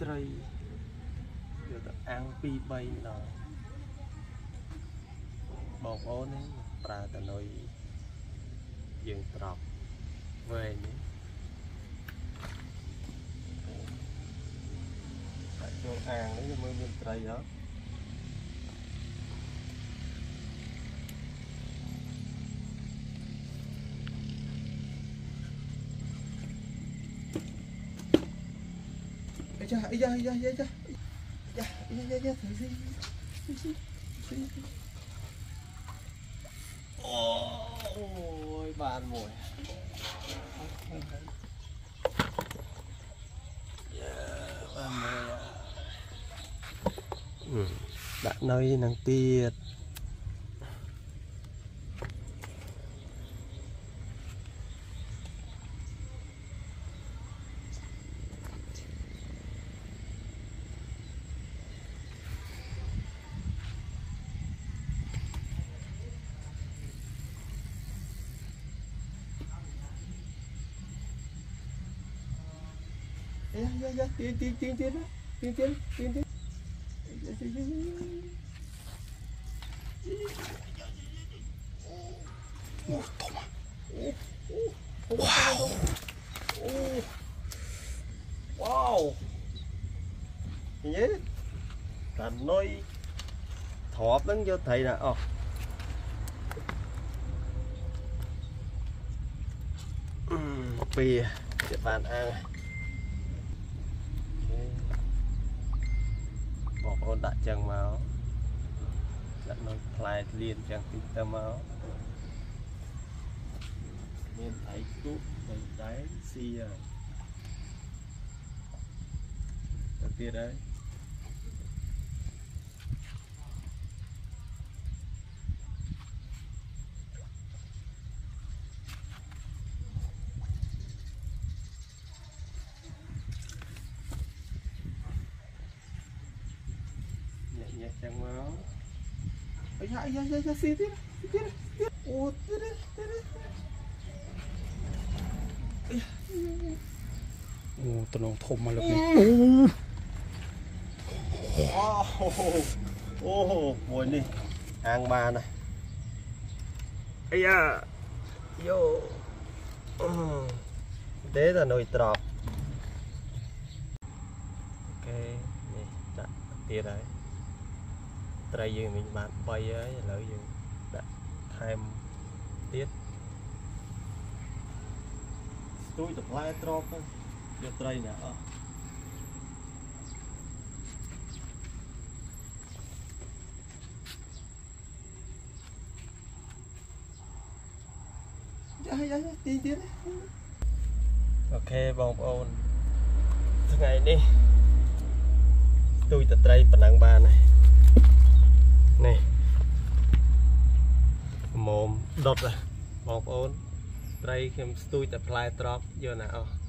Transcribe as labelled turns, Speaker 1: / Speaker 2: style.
Speaker 1: trời giờ ăn pi bay nào bọc ố đấy pra ta nói dừng trọc về nhé tại cho ăn đấy mới bên trời đó ôi bàn mồi đã nơi năng tiệt tiến wow wow nhé thành nói thọp lắm cho thầy nè bìa để bạn ăn bỏ con đã chẳng máu đã nói lại liền chẳng tin tâm máu nên thấy cút mình đáy xì à đầu tiên đấy nhẹ chẳng máu xì tiếp ô tiếp
Speaker 2: ô tụi nó thôm mà lực này
Speaker 1: ô buồn đi hàng bà này ây da vô thế là nồi trọc ok này đã tiệt đấy trai dương mình bạn bay ấy lợi dụng đã thêm tiết tôi tập lại drop thôi cho trai nè tí ok bông ôn ngày đi tôi tập trai phần năng ba này này mồm đột rồi bông ôn trai khi tôi tập lại drop giờ nào